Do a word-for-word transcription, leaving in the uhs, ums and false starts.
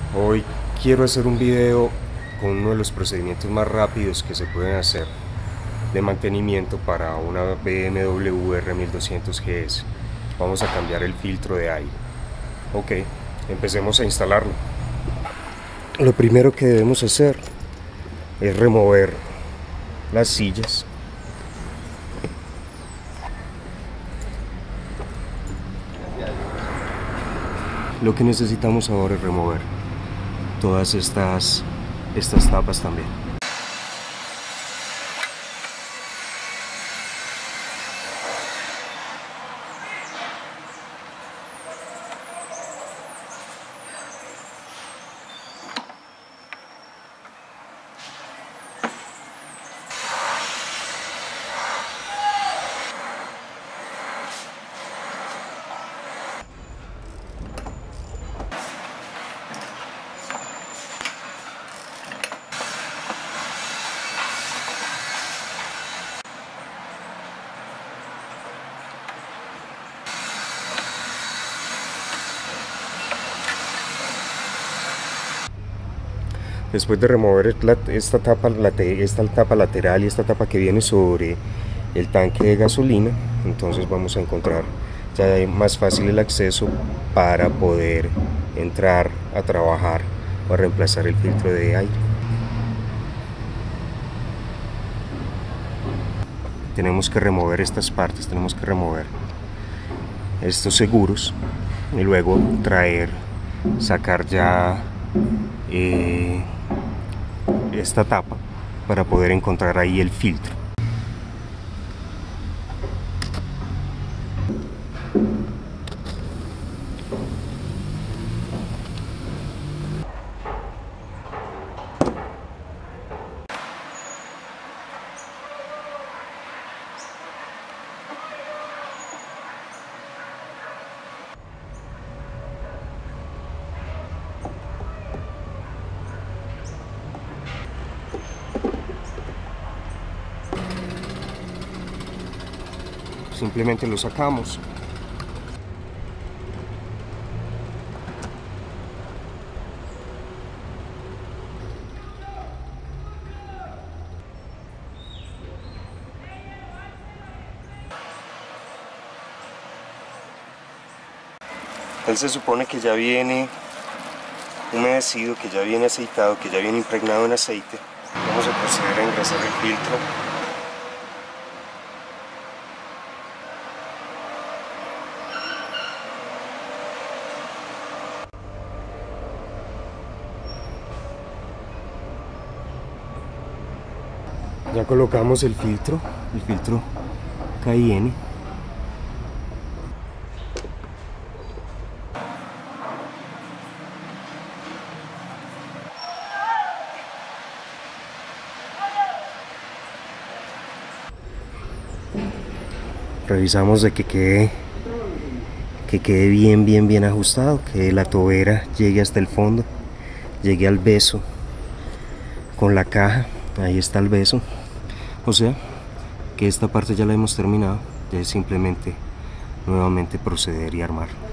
Hoy quiero hacer un video con uno de los procedimientos más rápidos que se pueden hacer de mantenimiento para una B M W R mil doscientos G S. Vamos a cambiar el filtro de aire. Ok, empecemos a instalarlo. Lo primero que debemos hacer es remover las sillas. Lo que necesitamos ahora es remover todas estas, estas tapas también. Después de remover esta tapa, esta tapa lateral y esta tapa que viene sobre el tanque de gasolina, entonces vamos a encontrar ya más fácil el acceso para poder entrar a trabajar o a reemplazar el filtro de aire. Tenemos que remover estas partes, tenemos que remover estos seguros y luego traer, sacar ya eh, esta tapa para poder encontrar ahí el filtro. Simplemente lo sacamos. Él se supone que ya viene humedecido, que ya viene aceitado, que ya viene impregnado en aceite. Vamos a proceder a engrasar el filtro. Ya colocamos el filtro, el filtro K I N. Revisamos de que quede, que quede bien, bien, bien ajustado, que la tobera llegue hasta el fondo, llegue al beso con la caja. Ahí está el beso. O sea que esta parte ya la hemos terminado, ya es simplemente nuevamente proceder y armar.